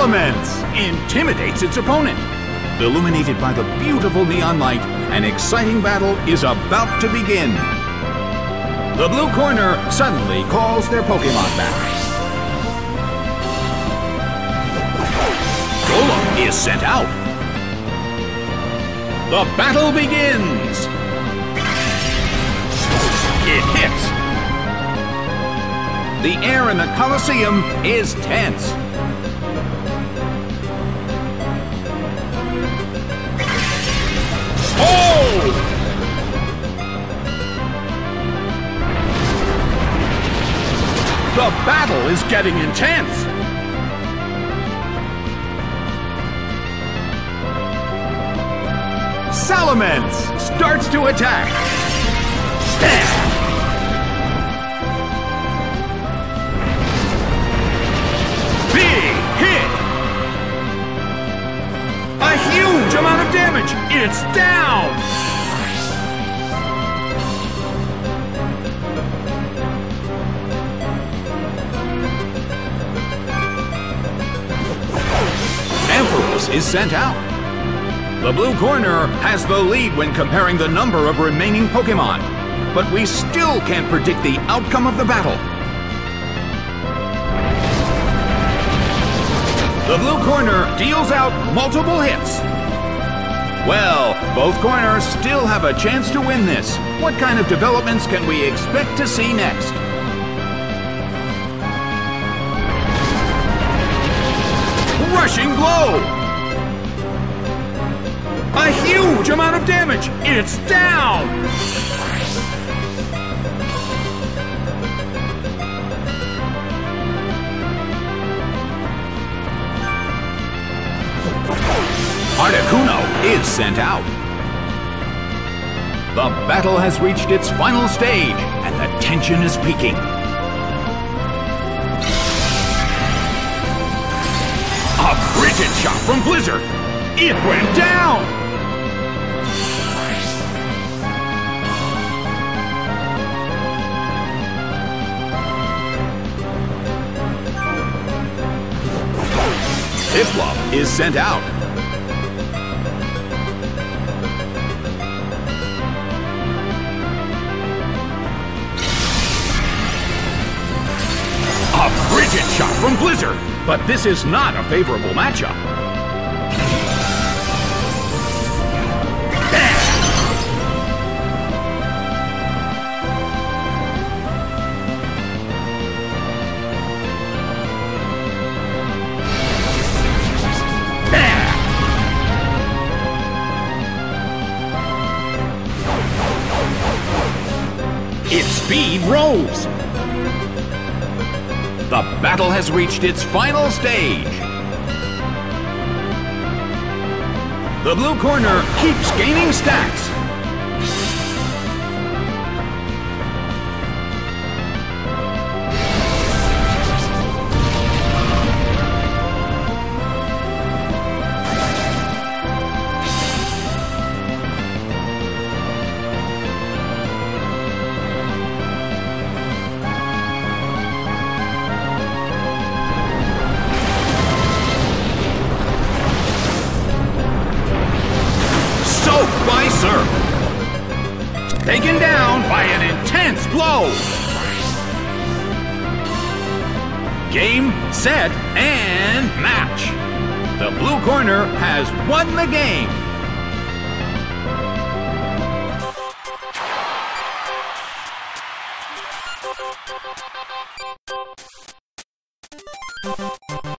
Salamence intimidates its opponent. Illuminated by the beautiful neon light, an exciting battle is about to begin. The blue corner suddenly calls their Pokémon back. Golem is sent out. The battle begins. It hits. The air in the Colosseum is tense. Oh! The battle is getting intense. Salamence starts to attack. Big hit! A huge amount of damage! It's down! Ampharos is sent out. The blue corner has the lead when comparing the number of remaining Pokémon, but we still can't predict the outcome of the battle. The blue corner deals out multiple hits. Well, both corners still have a chance to win this. What kind of developments can we expect to see next? Rushing blow! A huge amount of damage! It's down! Articuno is sent out. The battle has reached its final stage, and the tension is peaking. A frigid shot from Blizzard! It went down! Piplup is sent out. A frigid shot from Blizzard, but this is not a favorable matchup. Its speed rose. The battle has reached its final stage. The blue corner keeps gaining stats. By Surf. Taken down by an intense blow. Game, set, and match. The blue corner has won the game.